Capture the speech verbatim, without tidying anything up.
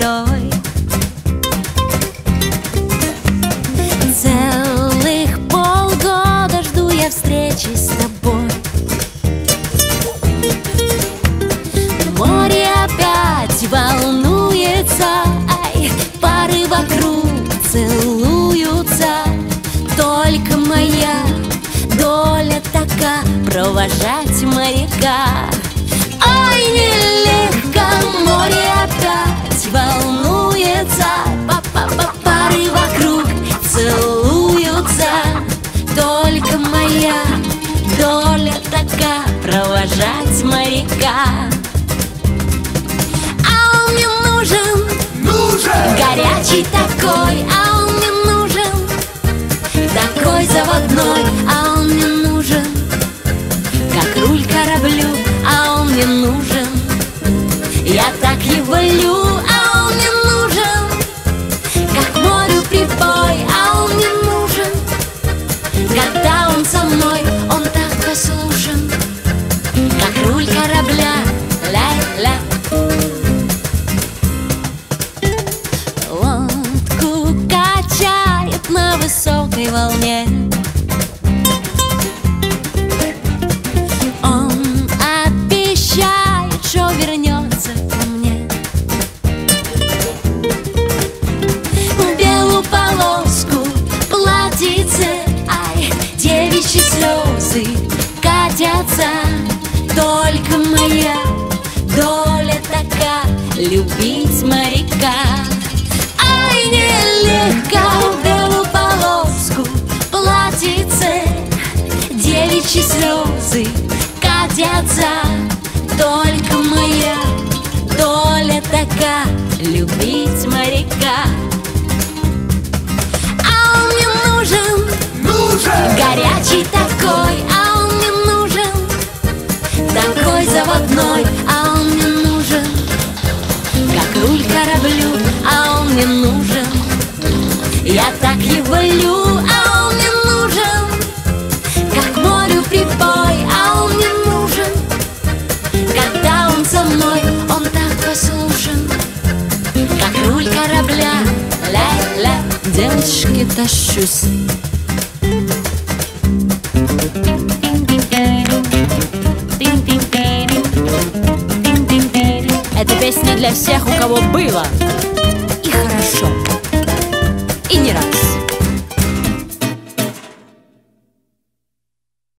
водой. Целых полгода жду я встречи с тобой. Море опять волнуется, ай, пары вокруг целуются. Только моя доля така провожать моряка. Ой, нелегко, море опять волнуется, па-па-па, пары вокруг целуются. Только моя доля така провожать моряка. А он мне нужен, нужен, горячий такой, а он мне нужен, такой заводной, а он мне нужен, как руль кораблю, а он мне нужен, я так его лю, а он мне нужен, как морю прибой, а он мне нужен, когда он со мной, он так послушен, как руль корабля, ля-ля. Лодку качает на высокой волне. Он обещает, что вернется ко мне. Белую полоску платьице, ай, девичьи слезы катятся. Только моя доля така любить моряка. Ай, нелегко, белую полоску платьице, девичьи слезы катятся. Только моя доля така любить моряка. А он мне нужен, нужен, горячий такой, а он мне нужен, такой заводной, а он мне нужен, как руль кораблю, а он мне нужен, я так его лю, а он мне нужен, как морю прибой, а он мне нужен, когда он со мной, он так послушен, как руль корабля, ля-ля. Девочки, тащусь. Это песня для всех, у кого было.